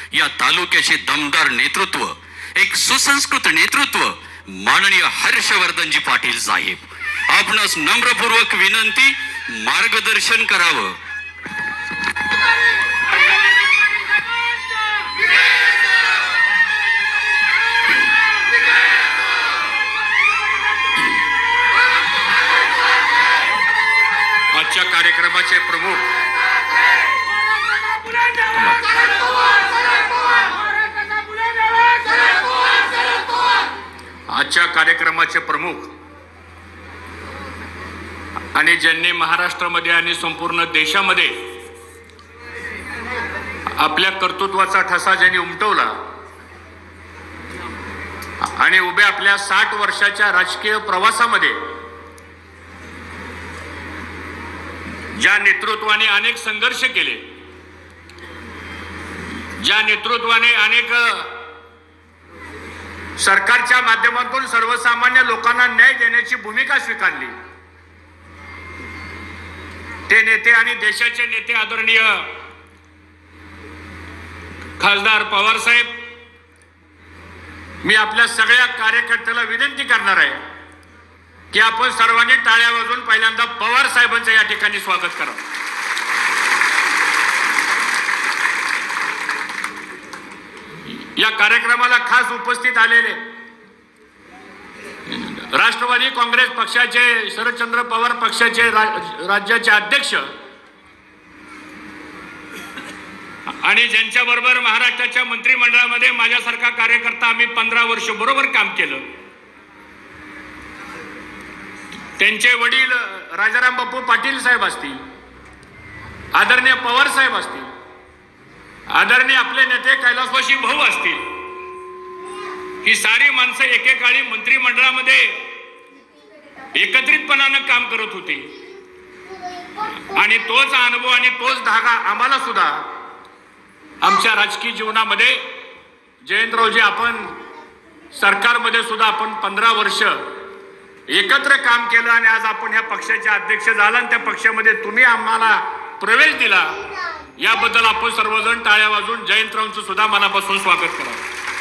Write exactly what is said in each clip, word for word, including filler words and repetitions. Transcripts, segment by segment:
या तालुक्याचे दमदार नेतृत्व, एक सुसंस्कृत नेतृत्व माननीय हर्षवर्धनजी पाटील साहेब, आपणास नम्रपूर्वक विनंती, मार्गदर्शन करावं. आजच्या कार्यक्रमाचे प्रमुख आजच्या कार्यक्रमाचे प्रमुख आणि ज्यांनी महाराष्ट्रामध्ये आणि संपूर्ण देशामध्ये आपल्या कर्तृत्वाचा ठसा ज्यांनी उमटवला आणि उभ्या आपल्या साठ वर्षाच्या राजकीय प्रवासामध्ये ज्या नेतृत्वाने अनेक संघर्ष केले, ज्या नेतृत्वाने अनेक सरकारच्या माध्यमातून सर्वसामान्य लोकांना न्याय देण्याची भूमिका स्वीकारली, ते नेते आणि देशाचे नेते आदरणीय खासदार पवार साहेब, मी आपल्या सगळ्या कार्यकर्त्याला विनंती करणार आहे की आपण सर्वांनी टाळ्या वाजवून पहिल्यांदा पवार साहेबांचं या ठिकाणी स्वागत करा. या कार्यक्रमाला खास उपस्थित आलेले राष्ट्रवादी काँग्रेस पक्षाचे, शरदचंद्र पवार पक्षाचे राज्याचे अध्यक्ष आणि ज्यांच्या बरोबर महाराष्ट्राच्या मंत्रिमंडळामध्ये माझ्यासारखा कार्यकर्ता आम्ही पंधरा वर्ष बरोबर काम केलं, त्यांचे वडील राजाराम बापू पाटील साहेब असतील, आदरणीय पवार साहेब असतील, आदरणीय आपले नेते कैलासवासी भाऊ असतील, ही सारी माणसं एकेकाळी मंत्रिमंडळामध्ये एकत्रितपणानं काम करत होती आणि तोच अनुभव आणि तोच धागा आम्हाला सुद्धा आमच्या राजकीय जीवनामध्ये, जयंतरावजी आपण सरकारमध्ये सुद्धा आपण पंधरा वर्ष एकत्र काम केलं आणि आज आपण ह्या पक्षाचे अध्यक्ष झाला आणि त्या पक्षामध्ये तुम्ही आम्हाला प्रवेश दिला, याबद्दल आपण सर्वजण टाळ्या वाजवून जयंतरावांचं सुद्धा मनापासून स्वागत करा.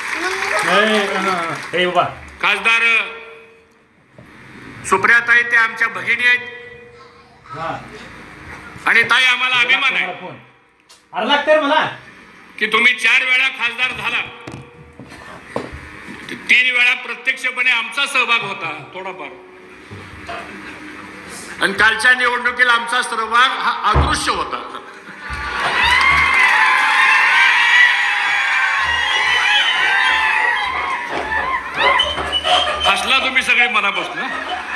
खासदार सुप्रियाताई ते आमच्या भगिनी आहेत आणि ताई आम्हाला अभिमान आहे मला की तुम्ही चार वेळा खासदार झाला, तीन वेळा प्रत्यक्षपणे आमचा सहभाग होता थोडाफार, आणि कालच्या निवडणुकीला आमचा सहभाग हा अदृश्य होता. हसला तुम्ही सगळे मनापासून.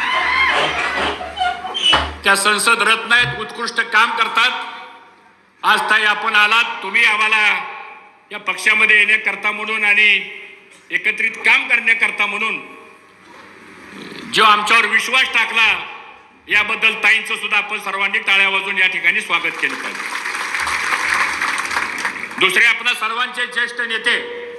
त्या संसद रत्न आहेत, उत्कृष्ट काम करतात. आज ताई आपण आलात, तुम्ही आम्हाला या पक्षामध्ये येण्याकरता म्हणून आणि एकत्रित काम करण्याकरता म्हणून जो आमच्यावर विश्वास टाकला, याबद्दल ताईंचं सुद्धा आपण सर्वांनी टाळ्या वाजवून या ठिकाणी स्वागत केलं पाहिजे. दुसरे आपल्या सर्वांचे ज्येष्ठ नेते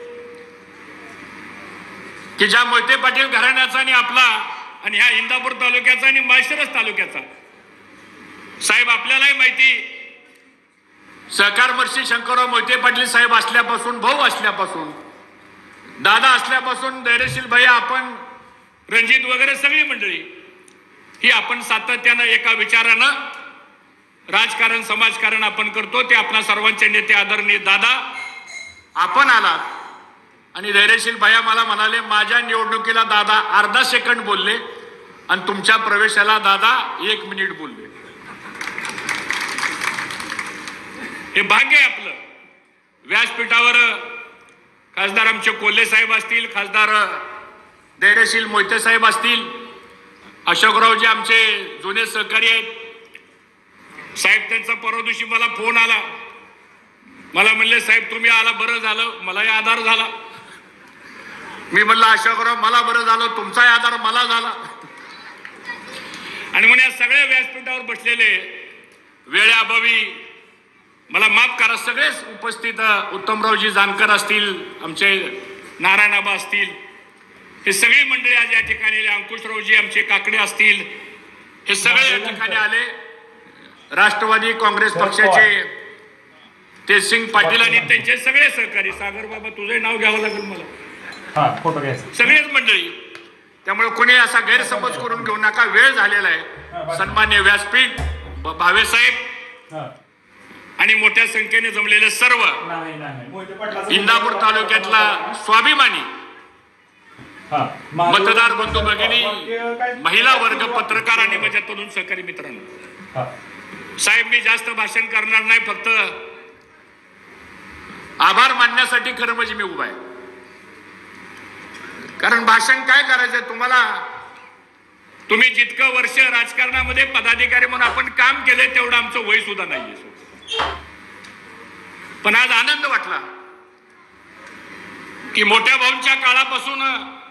की ज्या मोहिते पाटील घराण्याचा आणि आपला आणि ह्या इंदापूर तालुक्याचा आणि माळशिरस तालुक्याचा साहेब, आपल्यालाही माहिती, सहकार मंत्री शंकरराव मोहिते पाटील साहेब असल्यापासून, भाऊ असल्यापासून, दादा असल्यापासून, धैर्यशील भैया, आपण रणजित वगैरे सगळी मंडळी ही आपण सातत्यानं एका विचारानं राजकारण, समाजकारण आपण करतो. ते आपल्या सर्वांचे नेते आदरणीय दादा आपण आलात आणि धैर्यशील भैया मला म्हणाले, माझ्या निवडणुकीला दादा अर्धा सेकंड बोलले आणि तुमच्या प्रवेशाला दादा एक मिनिट बोलले. हे भाग्य आहे आपलं. व्यासपीठावर खासदार आमचे कोल्हे साहेब असतील, खासदार धैर्यशील मोहिते साहेब असतील, अशोकरावजी आमचे जुने सहकारी आहेत साहेब, त्यांचा परवा दिवशी मला फोन आला, मला म्हणले साहेब तुम्ही आला बरं झालं, मलाही आधार झाला. मी म्हणलं अशोकराव मला बरं झालं, तुमचाही आधार मला झाला. आणि म्हणून या सगळ्या व्यासपीठावर बसलेले वेळेअभावी मला माफ करा, सगळेच उपस्थित, उत्तमरावजी जानकर असतील, आमचे नारायणाबा असतील, हे सगळी मंडळी आज या ठिकाणी, अंकुशरावजी आमचे काकडे असतील, हे सगळे या ठिकाणी आले. राष्ट्रवादी काँग्रेस पक्षाचे तेजसिंग पाटील आणि त्यांचे सगळे सहकारी, सागर बाबा तुझं नाव घ्यावं लागेल मला, हा फोटो घ्यायचा, सगळेच मंडळी. त्यामुळे कोणी असा गैरसमज करून घेऊ नका, वेळ झालेला आहे. सन्मान्य व्यासपीठ, भावे साहेब आणि मोठ्या संख्येने जमलेले सर्व इंदापूर तालुक्यातला स्वाभिमानी मतदार बंधू भगिनी, महिला वर्ग, पत्रकार आणि माझ्या तरुण सहकारी मित्रांनो, साहेब मी जास्त भाषण करणार नाही, फक्त आभार मानण्यासाठी खरं म्हणजे मी उभा आहे. कारण भाषण काय करायचंय तुम्हाला, तुम्ही जितकं वर्ष राजकारणामध्ये पदाधिकारी म्हणून आपण काम केले तेवढं आमचं वय सुद्धा नाहीये. पण आज आनंद वाटला की मोठ्या भाऊंच्या काळापासून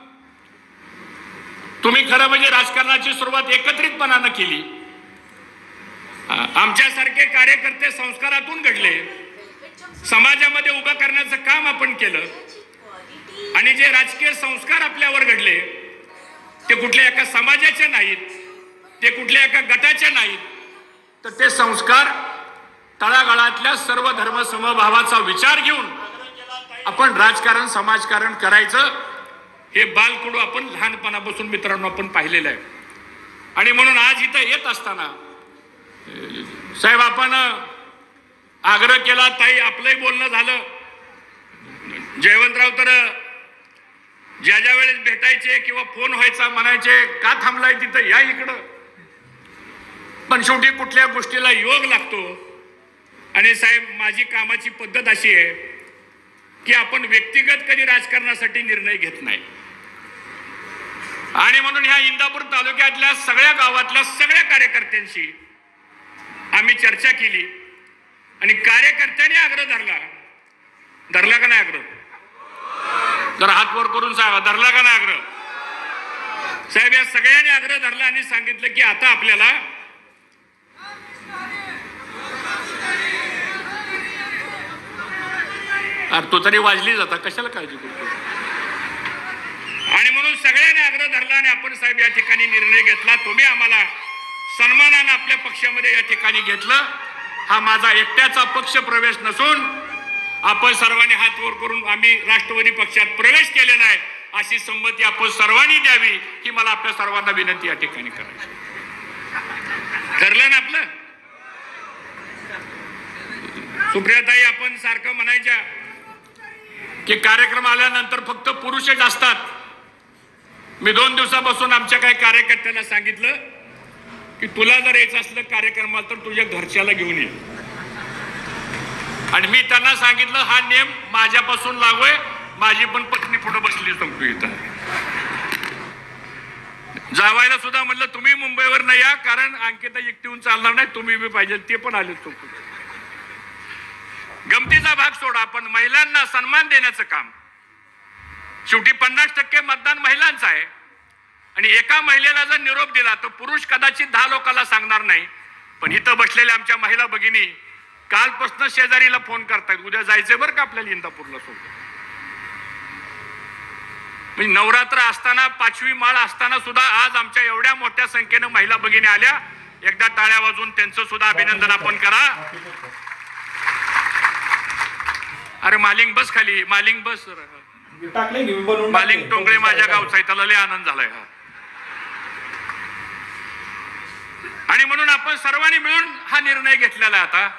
तुम्ही खरं म्हणजे राजकारणाची सुरुवात एकत्रितपणानं केली. आमच्यासारखे कार्यकर्ते संस्कारातून घडले, समाजामध्ये उभं करण्याचं काम आपण केलं आणि जे राजकीय संस्कार आपल्यावर घडले ते कुठल्या एका समाजाचे नाहीत, ते कुठल्या एका गटाचे नाहीत, तर ते संस्कार तळागाळातल्या सर्व धर्म समभावाचा विचार घेऊन आपण राजकारण समाजकारण करायचं, हे बालकडू आपण लहानपणापासून मित्रांनो आपण पाहिलेलं आहे. आणि म्हणून आज इथं येत असताना साहेब आपण आग्रह केला, ताई आपलंही बोलणं झालं, जयवंतराव तर ज्या ज्या वेळेस भेटायचे किंवा फोन व्हायचा म्हणायचे का थांबलाय तिथं या इकडं. पण शेवटी कुठल्या गोष्टीला योग लागतो. आणि साहेब माझी कामाची पद्धत अशी आहे की आपण व्यक्तिगत कधी राजकारणासाठी निर्णय घेत नाही. आणि म्हणून ह्या इंदापूर तालुक्यातल्या सगळ्या गावातल्या सगळ्या कार्यकर्त्यांशी आम्ही चर्चा केली आणि कार्यकर्त्यांनी आग्रह धरला, धरला का नाही आग्रह, जरा हात वर करून सांगा, धरला का नाही आग्रह. साहेब या सगळ्यांनी आग्रह धरला आणि सांगितलं की आता आपल्याला तो तरी वाजली जाता, कशाला काळजी करतो. आणि म्हणून सगळ्यांनी आग्रह धरला आणि आपण साहेब या ठिकाणी निर्णय घेतला. तुम्ही आम्हाला सन्मानानं आपल्या पक्षामध्ये या ठिकाणी घेतलं. हा माझा एकट्याचा पक्ष प्रवेश नसून आपण सर्वांनी हात वर करून आम्ही राष्ट्रवादी पक्षात प्रवेश केलेला आहे अशी संमती आपण सर्वांनी द्यावी ही मला आपल्या सर्वांना विनंती या ठिकाणी करायची. ठरलं ना आपलं. सुप्रियाताई आपण सारखं म्हणायच्या की कार्यक्रम आल्यानंतर फक्त पुरुषच असतात. मी दोन दिवसापासून आमच्या काही कार्यकर्त्यांना सांगितलं की तुला जर यायचं असलं कार्यक्रमाला तर तुझ्या घरच्याला घेऊन ये. आणि मी त्यांना सांगितलं हा नियम माझ्यापासून लागू आहे. माझी पण पत्नी पुढे बसली सांगतो इथं. जावायला सुद्धा म्हटलं तुम्ही मुंबईवर नाही या, कारण अंकिता एकटीहून चालणार नाही, तुम्ही बी पाहिजे. ते पण आले. तो गमतीचा भाग सोडा, आपण महिलांना सन्मान देण्याचं काम. शेवटी पन्नास टक्के मतदान महिलांचं आहे आणि एका महिलेला जर निरोप दिला तर पुरुष कदाचित दहा लोकांना सांगणार नाही. पण इथं बसलेल्या आमच्या महिला भगिनी कालपासून शेजारीला फोन करतायत, उद्या जायचंय बरं का आपल्याला इंदापूरला सोडून. म्हणजे नवरात्र असताना, पाचवी माळ असताना सुद्धा आज आमच्या एवढ्या मोठ्या संख्येनं महिला भगिनी आल्या. एकदा टाळ्या वाजवून त्यांचं सुद्धा अभिनंदन आपण करा. अरे मालिंग बस खाली, मालिंग बस. मालिंग टोंगळे माझ्या गावचा आहे, त्याला लय आनंद झालाय. आणि म्हणून आपण सर्वांनी मिळून हा निर्णय घेतलेला आहे आता.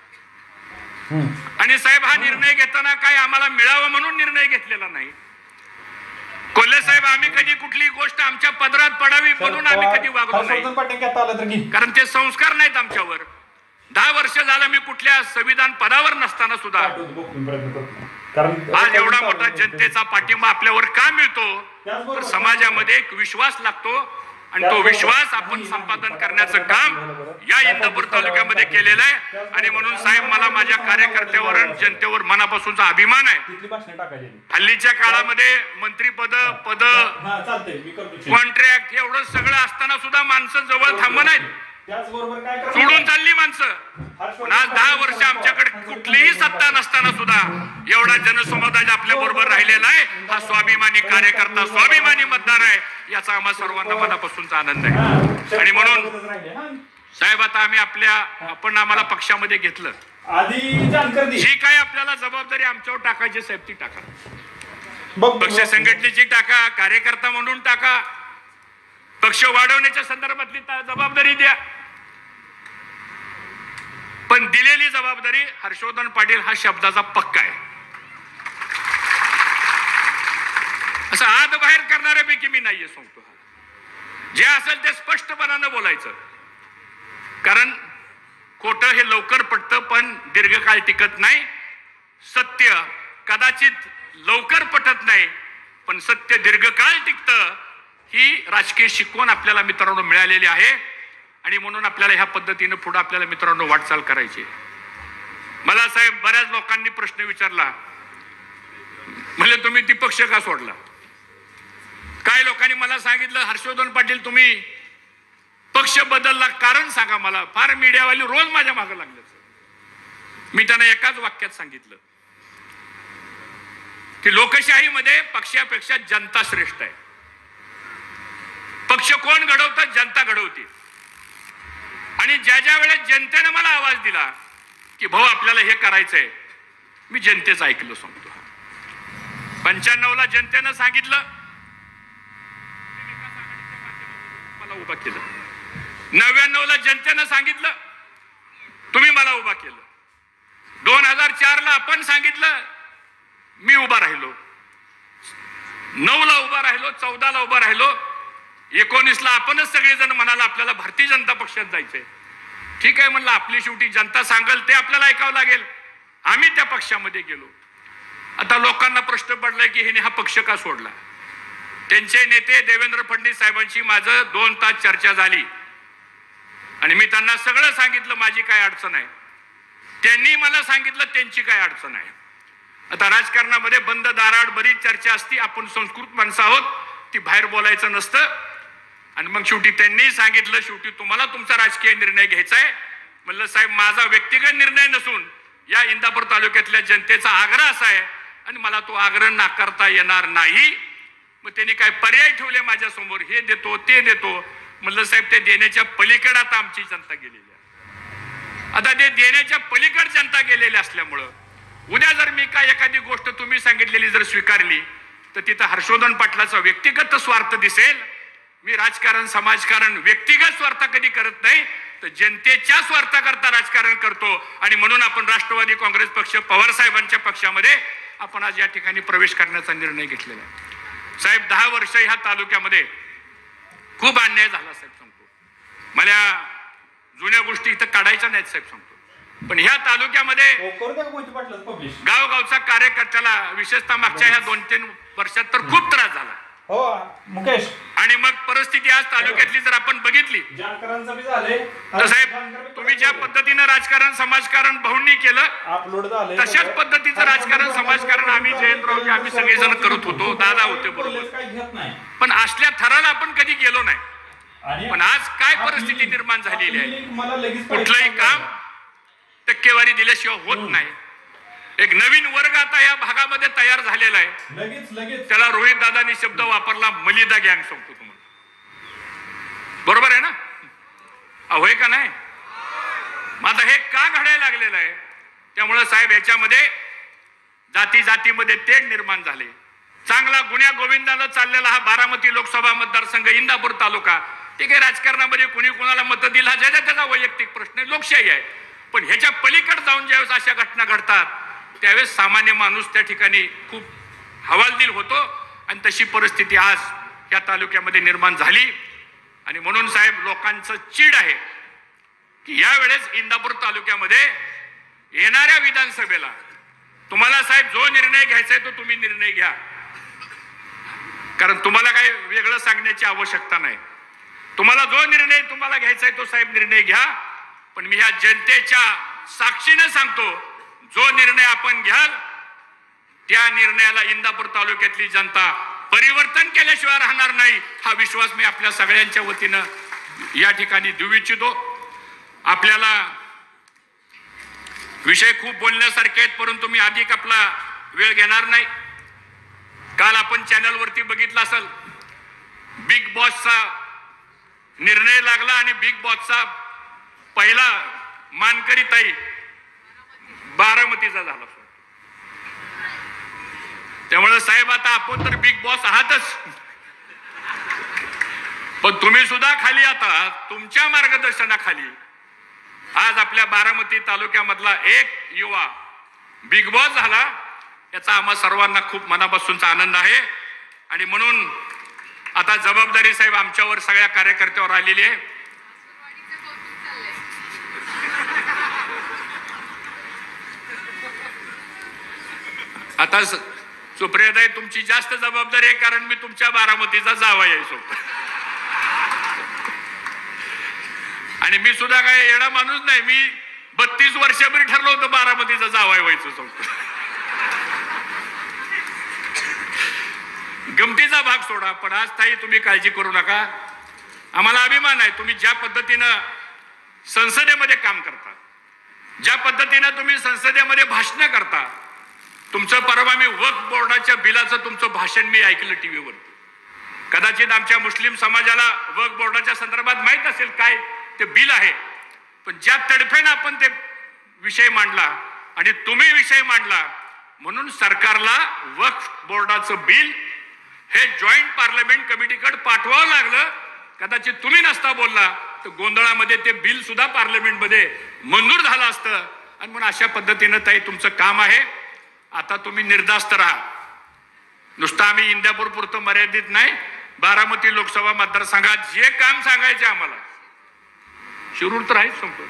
आणि साहेब हा निर्णय घेताना काय आम्हाला मिळावं म्हणून निर्णय घेतलेला नाही. कोल्हे साहेब आम्ही कधी कुठली गोष्ट आमच्या पदरात पडावी म्हणून आम्ही कधी वागलो नाही, कारण ते संस्कार नाहीत आमच्यावर. दहा वर्ष झालं मी कुठल्या संविधान पदावर नसताना सुद्धा आज एवढा मोठा जनतेचा पाठिंबा आपल्यावर का मिळतो, तर समाजामध्ये एक विश्वास लागतो आणि तो विश्वास आपण संपादन करण्याचं काम या इंदापूर तालुक्यामध्ये केलेलं आहे. आणि म्हणून साहेब मला माझ्या कार्यकर्त्यावर जनतेवर मनापासूनचा अभिमान आहे. हल्लीच्या काळामध्ये मंत्रीपद, पद, कॉन्ट्रॅक्ट एवढं सगळं असताना सुद्धा माणसं जवळ थांबत नाहीत, सोडून चालली माणसं. पण आज दहा वर्ष आमच्याकडे कुठलीही सत्ता नसताना सुद्धा एवढा जनसमुदाय आपल्या बरोबर राहिलेला आहे. हा स्वाभिमानी कार्यकर्ता, स्वाभिमानी मतदार आहे, याचा आम्हा सर्वांना मनापासूनचा आनंद आहे. आणि म्हणून साहेब आता आम्ही आपल्या आपण आम्हाला पक्षामध्ये घेतलं आधी जानकारी दे. जी काय आपल्याला जबाबदारी आमच्यावर टाकायची साहेब ती टाका. बघ पक्ष संघटनेची टाका, कार्यकर्ता म्हणून टाका, पक्ष वाढवण्याच्या संदर्भातली जबाबदारी द्या. पण दिलेली जबाबदारी हर्षवर्धन पाटील हा शब्दाचा पक्का आहे. असं आत बाहेर करणाऱ्यापैकी मी नाहीये सांगतो. जे असेल ते स्पष्टपणानं बोलायचं. कारण खोटं हे लवकर पटतं पण दीर्घकाळ टिकत नाही. सत्य कदाचित लवकर पटत नाही पण सत्य दीर्घकाळ टिकतं. ही राजकीय शिकवण आपल्याला मित्रांनो मिळालेली आहे आणि म्हणून आपल्याला ह्या पद्धतीनं पुढे आपल्याला मित्रांनो वाटचाल करायची. मला साहेब बऱ्याच लोकांनी प्रश्न विचारला, म्हणजे तुम्ही ती पक्ष का सोडला. काही लोकांनी मला सांगितलं हर्षवर्धन पाटील तुम्ही पक्ष बदलला, कारण सांगा मला. फार मीडियावाली रोज माझ्या मागे लागले. मी त्यांना एकाच वाक्यात सांगितलं की लोकशाहीमध्ये पक्षापेक्षा जनता श्रेष्ठ आहे. पक्ष कोण घडवतात, जनता घडवते. आणि ज्या ज्या वेळेस जनतेने मला आवाज दिला की भाऊ आपल्याला हे करायचंय, मी जनतेचं ऐकलं सांगतो. पंच्याण्णव ला जनतेनं सांगितलं, मला उभा केलं. नव्याण्णव ला जनतेनं सांगितलं, तुम्ही मला उभा केलं. दोन हजार चार ला आपण सांगितलं, मी उभा राहिलो. नऊ ला उभा राहिलो, चौदा ला उभा राहिलो. एकोणीस ला आपणच सगळेजण म्हणाला आपल्याला भारतीय जनता पक्षात जायचंय. ठीक आहे म्हणलं, आपली शेवटी जनता सांगेल ते आपल्याला ऐकावं लागेल. आम्ही त्या पक्षामध्ये गेलो. आता लोकांना प्रश्न पडलाय की हिने हा पक्ष का सोडला. त्यांचे नेते देवेंद्र फडणवीस साहेबांची माझं दोन तास चर्चा झाली आणि मी त्यांना सगळं सांगितलं माझी काय अडचण आहे. त्यांनी मला सांगितलं त्यांची काय अडचण आहे. आता राजकारणामध्ये बंद दाराआड बरीच चर्चा असती. आपण संस्कृत माणसं आहोत, ती बाहेर बोलायचं नसतं. आणि मग शेवटी त्यांनी सांगितलं शेवटी तुम्हाला तुमचा राजकीय निर्णय घ्यायचा आहे. म्हणलं साहेब माझा व्यक्तिगत निर्णय नसून या इंदापूर तालुक्यातल्या जनतेचा आग्रह असा आहे आणि मला तो आग्रह नाकारता येणार नाही. मग त्यांनी काय पर्याय ठेवले माझ्या समोर, हे देतो ते देतो. म्हणलं साहेब ते देण्याच्या पलीकडे आता आमची जनता गेलेली आहे. आता ते देण्याच्या पलीकडे जनता गेलेली असल्यामुळं उद्या जर मी काय एखादी गोष्ट तुम्ही सांगितलेली जर स्वीकारली तर तिथं हर्षवर्धन पाटलाचा व्यक्तिगत स्वार्थ दिसेल. मी राजकारण समाजकारण व्यक्तिगत स्वार्थ कधी करत नाही, तर जनतेच्या स्वार्थाकरता राजकारण करतो. आणि म्हणून आपण राष्ट्रवादी काँग्रेस पक्ष पवार साहेबांच्या पक्षामध्ये आपण आज या ठिकाणी प्रवेश करण्याचा निर्णय घेतलेला आहे. साहेब दहा वर्ष ह्या तालुक्यामध्ये खूप अन्याय झाला साहेब सांगतो. मला जुन्या गोष्टी इथं काढायच्या नाहीत साहेब सांगतो. पण ह्या तालुक्यामध्ये गावगावचा कार्यकर्त्याला विशेषतः मागच्या ह्या दोन तीन वर्षात तर खूप त्रास झाला. हो मुकेश. आणि मग परिस्थिती आज तालुक्यातली जर आपण बघितली तर साहेब तुम्ही ज्या पद्धतीनं राजकारण समाजकारण भाऊंनी केलं अपलोड झाले तशाच पद्धतीचं राजकारण समाजकारण आम्ही जयंतरावजी आम्ही सगळेजण करत होतो. दादा होते बरोबर. पण असल्या थराला आपण कधी गेलो नाही. पण आज काय परिस्थिती निर्माण झालेली आहे. कुठलंही काम टक्केवारी दिल्याशिवाय होत नाही. एक नवीन वर्ग आता या भागामध्ये तयार झालेला आहे. लगेच लगेच त्याला रोहित दादानी शब्द वापरला मलिदा गँग सांगतो तुम्हाला. बरोबर आहे ना. होय का नाही. आता हे का घडायला लागलेलं आहे. त्यामुळे साहेब याच्यामध्ये जाती जातीमध्ये तेढ निर्माण झाले. चांगला गुन्ह्या गोविंदाला चाललेला हा बारामती लोकसभा मतदारसंघ इंदापूर तालुका, ठीक आहे राजकारणामध्ये कुणी कुणाला मत दिला ज्याचा त्याचा वैयक्तिक प्रश्न आहे, लोकशाही आहे. पण ह्याच्या पलीकडे जाऊन ज्यावेळेस अशा घटना घडतात त्यावेळेस सामान्य माणूस त्या ठिकाणी खूप हवालदिल होतो. आणि तशी परिस्थिती आज या तालुक्यामध्ये निर्माण झाली. आणि म्हणून साहेब लोकांचं चीड आहे की यावेळेस इंदापूर तालुक्यामध्ये येणाऱ्या विधानसभेला तुम्हाला साहेब जो निर्णय घ्यायचा आहे तो तुम्ही निर्णय घ्या. कारण तुम्हाला काही वेगळं सांगण्याची आवश्यकता नाही. तुम्हाला जो निर्णय तुम्हाला घ्यायचा आहे तो साहेब निर्णय घ्या. पण मी ह्या जनतेच्या साक्षीने सांगतो जो निर्णय आपण घ्याल त्या निर्णयाला इंदापूर तालुक्यातली जनता परिवर्तन केल्याशिवाय राहणार नाही. हा विश्वास मी आपल्या सगळ्यांच्या वतीनं या ठिकाणी देऊ इच्छितो. आपल्याला विषय खूप बोलण्यासारखे आहेत परंतु मी अधिक आपला वेळ घेणार नाही. काल आपण चॅनलवरती बघितलं असेल बिग बॉसचा निर्णय लागला आणि बिग बॉसचा पहिला मानकरी ताई बारामतीचा झाला. त्यामुळे साहेब आता आपण तर बिग बॉस आहातच, पण तुम्ही सुद्धा खाली आता तुमच्या मार्गदर्शनाखाली आज आपल्या बारामती तालुक्यामधला एक युवा बिग बॉस झाला, याचा आम्हा सर्वांना खूप मनापासूनचा आनंद आहे. आणि म्हणून आता जबाबदारी साहेब आमच्यावर सगळ्या कार्यकर्त्यावर आलेली आहे. आता सुप्रियाताई तुमची जास्त जबाबदारी आहे, कारण मी तुमच्या बारामतीचा जावई आहे सोबत. आणि मी सुद्धा काय येडा माणूस नाही, मी बत्तीस वर्षापूर्वी ठरलो होतं बारामतीचा जावई व्हायचं सोबत. गमतीचा भाग सोडा, पण आज ताई तुम्ही काळजी करू नका. आम्हाला अभिमान आहे तुम्ही ज्या पद्धतीनं संसदेमध्ये काम करता, ज्या पद्धतीनं तुम्ही संसदेमध्ये भाषण करता. तुमचं परवा मी वक्फ बोर्डाच्या बिलाचं तुमचं भाषण मी ऐकलं टीव्हीवर. कदाचित आमच्या मुस्लिम समाजाला वक्फ बोर्डाच्या संदर्भात माहीत असेल काय ते बिल आहे, पण ज्या तडफेनं आपण ते विषय मांडला आणि तुम्ही विषय मांडला, म्हणून सरकारला वक्फ बोर्डाचं बिल हे जॉईंट पार्लमेंट कमिटीकडे पाठवावं लागलं. कदाचित तुम्ही नसता बोलला तर गोंधळामध्ये ते बिल सुद्धा पार्लमेंटमध्ये मंजूर झालं असतं. आणि म्हणून अशा पद्धतीनं ताई तुमचं काम आहे. आता तुम्ही निर्धास्त राहा. नुसतं आम्ही इंदापूर पुरतं मर्यादित नाही, बारामती लोकसभा मतदारसंघात जे काम सांगायचे आम्हाला, शिरूर तर आहेच संपलं,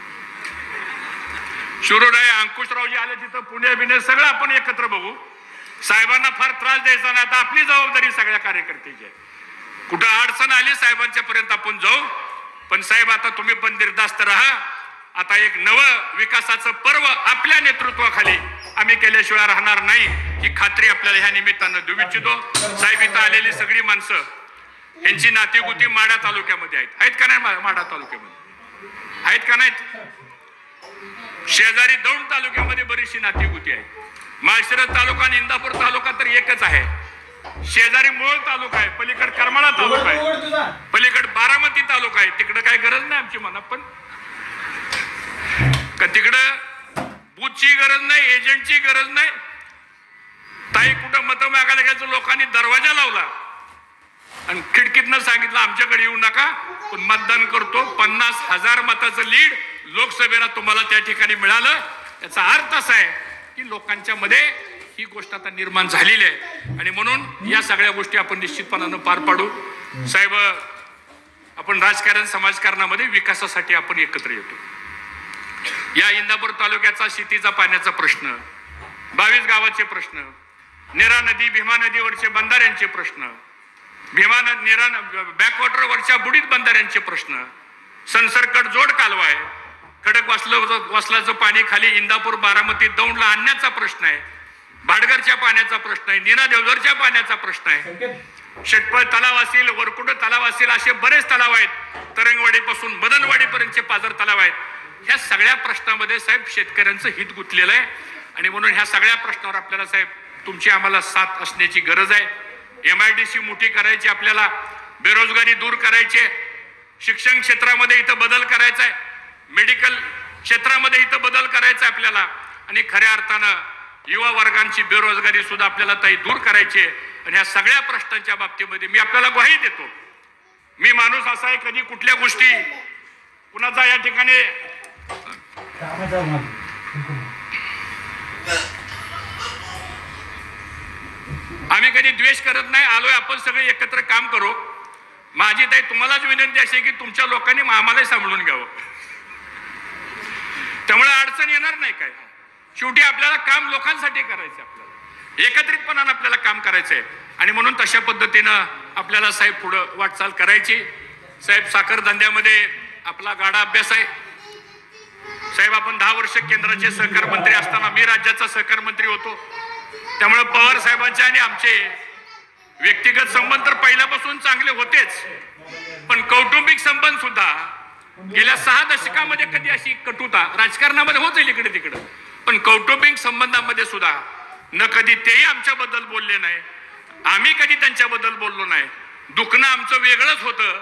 शिरूर आहे, अंकुशरावजी आले तिथं, पुणे बिणे सगळं आपण एकत्र बघू. साहेबांना फार त्रास द्यायचा नाही, आता आपली जबाबदारी सगळ्या कार्यकर्त्याची आहे. कुठं अडचण आली साहेबांच्या पर्यंत आपण जाऊ. पण साहेब आता तुम्ही पण निर्धास्त राहा. आता एक नवं विकासाचं पर्व आपल्या नेतृत्वाखाली आम्ही केल्याशिवाय राहणार नाही, ही खात्री आपल्याला ह्या निमित्तानं देऊ इच्छितो. साहेब इथं आलेली सगळी माणसं यांची नातेगुती माढा तालुक्यामध्ये आहेत आहेत का नाही? माढा तालुक्यामध्ये आहेत का नाहीत? शेजारी दौंड तालुक्यामध्ये बरीचशी नातेगुती आहे. माळशिरस तालुका आणि इंदापूर तालुका तर एकच आहे. शेजारी मोळ तालुका आहे, पलीकड करमाळा तालुका आहे, पलीकड बारामती तालुका आहे. तिकडं काय गरज नाही आमची म्हणा, पण का तिकडं बूथची गरज नाही, एजंटची गरज नाही. ताई कुठं मतं मागायला घ्यायचं, लोकांनी दरवाजा लावला आणि खिडकीतनं सांगितलं आमच्याकडे येऊ नका, पण मतदान करतो. पन्नास हजार मताचं लीड लोकसभेला तुम्हाला त्या ठिकाणी मिळालं. याचा अर्थ असा आहे की लोकांच्या मध्ये ही गोष्ट आता निर्माण झालेली आहे. आणि म्हणून या सगळ्या गोष्टी आपण निश्चितपणानं पार पाडू. साहेब आपण राजकारण समाजकारणामध्ये विकासासाठी आपण एकत्र येतो. या इंदापूर तालुक्याचा शेतीचा पाण्याचा प्रश्न, बावीस गावाचे प्रश्न, नेरा नदी भीमा नदीवरचे बंधाऱ्यांचे प्रश्न, भीमा नेरा बॅकवॉटरवरच्या बुडीत बंधाऱ्यांचे प्रश्न, संसर्कट जोड कालवा आहे, खडक वासलं वासलाचं पाणी खाली इंदापूर बारामती दौंडला आणण्याचा प्रश्न आहे, भाडगरच्या पाण्याचा प्रश्न आहे, नीरा देवधरच्या पाण्याचा प्रश्न आहे, शेटपळ तलाव असेल, वरकुंड तलाव असेल, असे बरेच तलाव आहेत. तरंगवाडीपासून मदनवाडीपर्यंतचे पाझर तलाव आहेत. ह्या सगळ्या प्रश्नामध्ये साहेब शेतकऱ्यांचं हित गुंतलेलं आहे. आणि म्हणून ह्या सगळ्या प्रश्नावर आपल्याला साहेब तुमची आम्हाला साथ असण्याची गरज आहे. एम आय डी सी मोठी करायची, आपल्याला बेरोजगारी दूर करायची, शिक्षण क्षेत्रामध्ये इथं बदल करायचा आहे, मेडिकल क्षेत्रामध्ये इथं बदल करायचा आहे आपल्याला. आणि खऱ्या अर्थानं युवा वर्गांची बेरोजगारी सुद्धा आपल्याला ताई दूर करायची आहे. आणि ह्या सगळ्या प्रश्नांच्या बाबतीमध्ये मी आपल्याला ग्वाही देतो. मी माणूस असा आहे, कधी कुठल्या गोष्टी कुणाचा या ठिकाणी आम्ही कधी द्वेष करत नाही. आलोय आपण सगळे एकत्र काम करू. माझी ताई तुम्हालाच विनंती अशी की तुमच्या लोकांनी आम्हालाही सांभाळून घ्यावं. त्यामुळे अडचण येणार नाही. काय शेवटी आपल्याला काम लोकांसाठी करायचं, आपल्याला एकत्रितपणानं आपल्याला काम करायचंय. आणि म्हणून तशा पद्धतीनं आपल्याला साहेब पुढं वाटचाल करायची. साहेब साखर धंद्यामध्ये आपला गाडा अभ्यास आहे. साहेब आपण दहा वर्ष केंद्राचे सहकार मंत्री असताना मी राज्याचा सहकार मंत्री होतो. त्यामुळे पवार साहेबांचे आणि आमचे व्यक्तिगत संबंध तर पहिल्यापासून चांगले होतेच, पण कौटुंबिक संबंध सुद्धा गेल्या सहा दशकामध्ये कधी अशी कटुता राजकारणामध्ये होत आहे इकडे तिकडे, पण कौटुंबिक संबंधामध्ये सुद्धा न कधी तेही आमच्याबद्दल बोलले नाही, आम्ही कधी त्यांच्याबद्दल बोललो नाही. दुखणं आमचं वेगळंच होतं,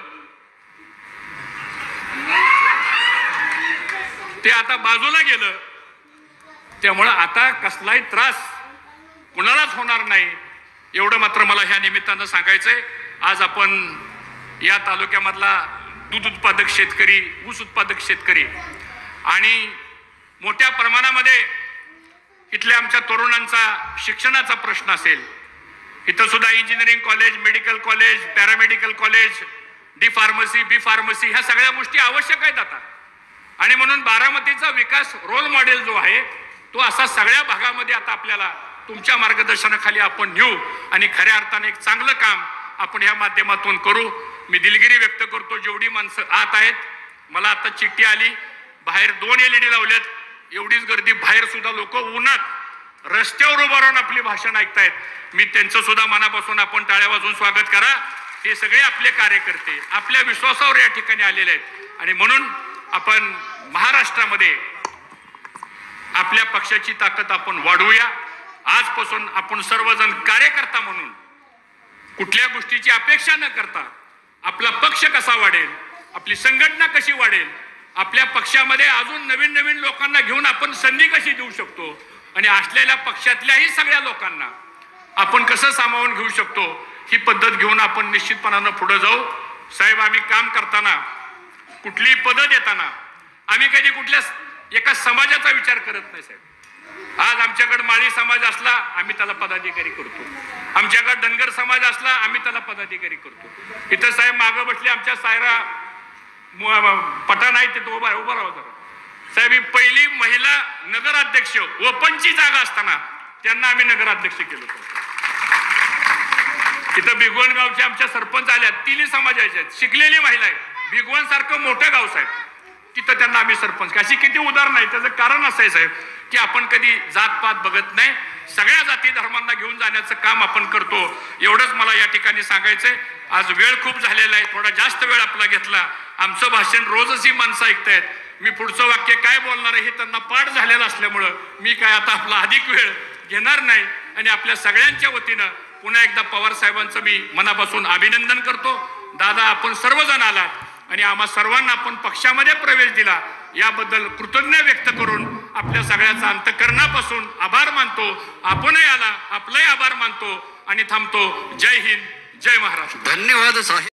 ते आता बाजूला गेलं. त्यामुळं आता कसलाही त्रास कुणालाच होणार नाही एवढं मात्र मला ह्या निमित्तानं सांगायचंय. आज आपण या तालुक्यामधला दूध उत्पादक शेतकरी, ऊस उत्पादक शेतकरी आणि मोठ्या प्रमाणामध्ये इथल्या आमच्या तरुणांचा शिक्षणाचा प्रश्न असेल. इथं सुद्धा engineering college, medical college, paramedical college, D pharmacy, B pharmacy ह्या सगळ्या गोष्टी आवश्यक आहेत आता. आणि म्हणून बारामतीचा विकास रोल मॉडेल जो आहे तो असा सगळ्या भागामध्ये आता आपल्याला तुमच्या मार्गदर्शनाखाली आपण नेऊ आणि खऱ्या अर्थाने एक चांगलं काम आपण ह्या माध्यमातून करू. मी दिलगिरी व्यक्त करतो जेवढी माणसं आत आहेत. मला आता चिठ्ठी आली, बाहेर दोन एल ई डी लावलेत, एवढीच गर्दी, बाहेर सुद्धा लोक उन्हात रस्त्यावर उभं राहून आपली भाषण ऐकतायत. मी त्यांचं सुद्धा मनापासून आपण टाळ्या वाजवून स्वागत करा. ते सगळे आपले कार्यकर्ते आपल्या विश्वासावर या ठिकाणी आलेले आहेत आणि म्हणून आपण महाराष्ट्रामध्ये आपल्या पक्षाची ताकद आपण वाढवूया. आजपासून आपण सर्वजण कार्यकर्ता म्हणून कुठल्या गोष्टीची अपेक्षा न करता आपला पक्ष कसा वाढेल, आपली संघटना कशी वाढेल, आपल्या पक्षामध्ये अजून नवीन नवीन लोकांना घेऊन आपण संधी कशी देऊ शकतो आणि असलेल्या पक्षातल्याही सगळ्या लोकांना आपण कसं सामावून घेऊ शकतो ही पद्धत घेऊन आपण निश्चितपणानं पुढे जाऊ. साहेब, आम्ही काम करताना कुठलीही पद देताना आम्ही कधी कुठल्या एका समाजाचा विचार करत नाही साहेब. आज आमच्याकडे माळी समाज असला आम्ही त्याला पदाधिकारी करतो, आमच्याकडे धनगर समाज असला आम्ही त्याला पदाधिकारी करतो. इथं साहेब मागं बसले आमच्या सायरा पठाण आहे, तिथं उभा उभा राहा जरा. साहेब, ही पहिली महिला नगराध्यक्ष ओपनची जागा असताना त्यांना आम्ही नगराध्यक्ष केलं होतं. इथं भिगवण गावचे आमच्या सरपंच आल्या, तिन्ही समाजाच्या आहेत, शिकलेली महिला आहे, भिगवण सारखं मोठं गाव साहेब, तिथं त्यांना आम्ही सरपंच. अशी किती उदाहरण आहे. त्याचं कारण असं आहे साहेब की आपण कधी जातपात बघत नाही, सगळ्या जाती धर्मांना घेऊन जाण्याचं काम आपण करतो. एवढंच मला या ठिकाणी सांगायचंय. आज वेळ खूप झालेला आहे, थोडा जास्त वेळ आपला घेतला. आमचं भाषण रोजच ही माणसं ऐकतायत. मी पुढचं वाक्य काय बोलणार आहे हे त्यांना पाठ झालेलं असल्यामुळं मी काय आता आपला अधिक वेळ घेणार नाही आणि आपल्या सगळ्यांच्या वतीनं पुन्हा एकदा पवार साहेबांचं मी मनापासून अभिनंदन करतो. दादा, आपण सर्वजण आलात आणि आम्हा सर्वांना आपण पक्षामध्ये प्रवेश दिला याबद्दल कृतज्ञ व्यक्त करून आपल्या सगळ्याचा अंतःकरणापासून आभार मानतो. आपणही आला आपलाही आभार मानतो आणि थांबतो. जय हिंद, जय महाराष्ट्र. धन्यवाद साहेब.